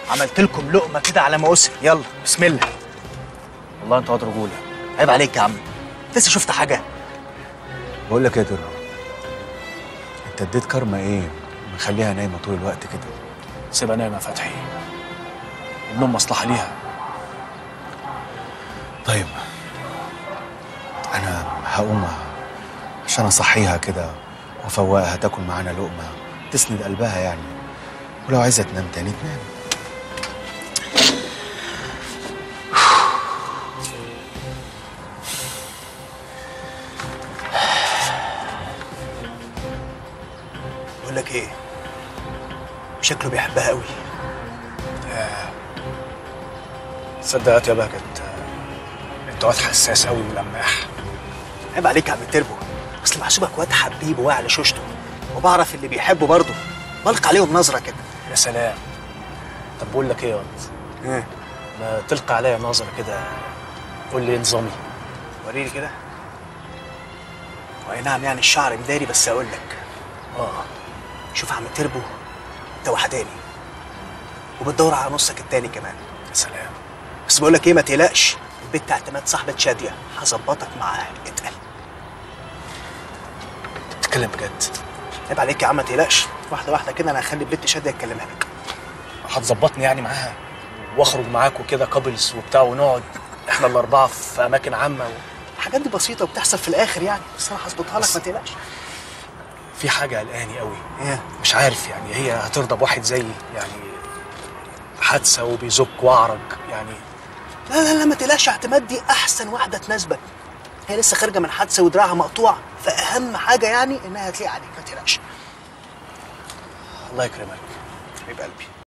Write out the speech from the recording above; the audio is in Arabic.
عملت لكم لقمه كده على مقاسها. يلا بسم الله. والله انتوا واد رجوله. عيب عليك يا عم، لسه شفت حاجه؟ بقول لك ايه يا درة، انت اديت كارما ايه مخليها نايمه طول الوقت كده؟ سيبها نايمه يا فتحي، النوم مصلحه ليها. طيب انا هقوم عشان اصحيها كده وافوقها تاكل معانا لقمه تسند قلبها يعني، ولو عايزه تنام تاني تنام. بقول لك ايه، شكله بيحبها قوي. صدقت يا بهجت، انت واد حساس قوي ولماح. عيب عليك يا عم تربو، اصل محسوبك واد حبيب وواعي على شوشته، وبعرف اللي بيحبه برضه، بلق عليهم نظره كده. يا سلام. طب بقول لك ايه يا واد، ايه؟ ما تلقى عليا نظره كده، قول لي ايه نظامي. وريني كده. واي نعم يعني الشعر مداري، بس اقول لك. شوف يا عم تربو، انت وحداني وبتدور على نصك التاني كمان. يا سلام. بس بقول لك ايه، ما تقلقش، البت اعتماد صاحبة شادية هظبطك معاها. اتقل. بتتكلم بجد؟ عيب عليك يا عم، ما تقلقش، واحده واحده كده انا هخلي البت شادية تكلمها لك. هتظبطني يعني معاها واخرج معاكوا كده كابلز وبتاع، ونقعد احنا الاربعه في اماكن عامه الحاجات دي بسيطه وبتحصل في الاخر يعني، بس انا هظبطها لك ما تقلقش. في حاجه قلقاني قوي. ايه؟ مش عارف يعني هي هترضى بواحد زيي يعني، حادثه وبيزك واعرج يعني. لا لا لا ما تقلقش، اعتماد دي احسن واحده تناسبك، هي لسه خارجه من حادثه ودراعها مقطوع، فاهم حاجه يعني انها هتليق عليك، ما تقلقش. الله يكرمك. حبيب قلبي.